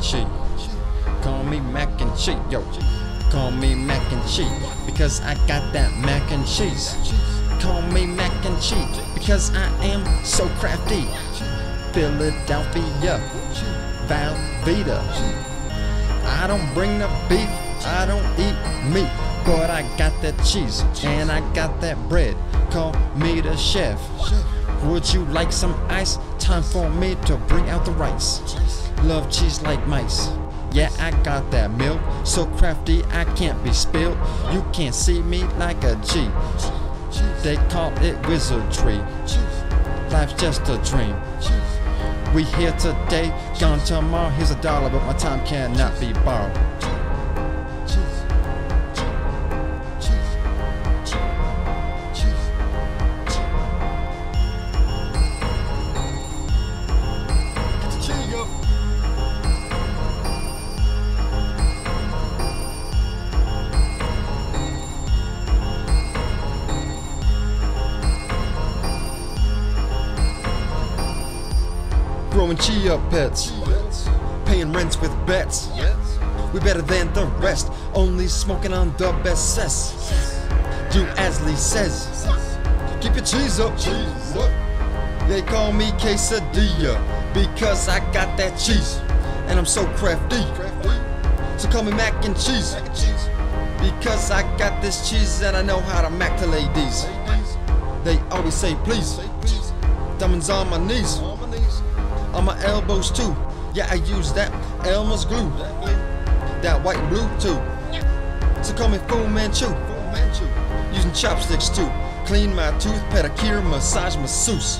cheese. Call me mac and cheese, yo. Call me mac and cheese because I got that mac and cheese. Call me mac and cheese because I am so crafty. Philadelphia, Velveeta. I don't bring the beef, I don't eat meat, but I got that cheese and I got that bread. Call me the chef. Would you like some ice? Time for me to bring out the rice. Love cheese like mice. Yeah, I got that milk, so crafty I can't be spilled. You can't see me like a G. They call it wizardry. Life's just a dream. We here today, gone tomorrow. Here's $1, but my time cannot be borrowed. Growing chia pets, paying rents with bets. We better than the rest, only smoking on the best cess. Do as Lee says, keep your cheese up. They call me quesadilla because I got that cheese and I'm so crafty. So call me mac and cheese because I got this cheese and I know how to mac to ladies. They always say please. Diamonds on my knees, on my elbows too. Yeah, I use that Elmer's glue, that white and blue too. So call me Fu Manchu, using chopsticks too. Clean my tooth, pedicure, massage, masseuse.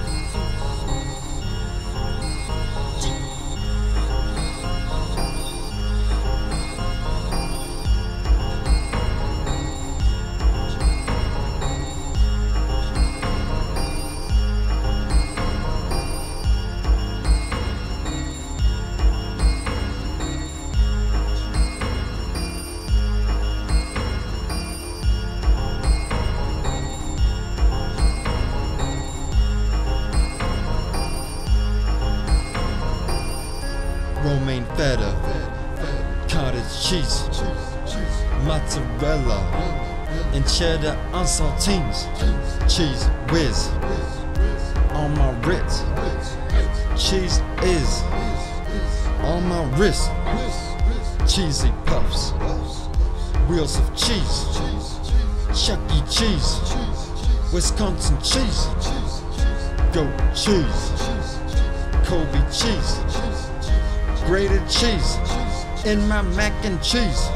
Romaine feta, cottage cheese, mozzarella, and cheddar on saltines. Cheese whiz on my Ritz. Cheese is on my wrist. Cheesy puffs, wheels of cheese. Chuck E. Cheese, Wisconsin cheese. Goat cheese, Kobe cheese. Grated cheese in my mac and cheese.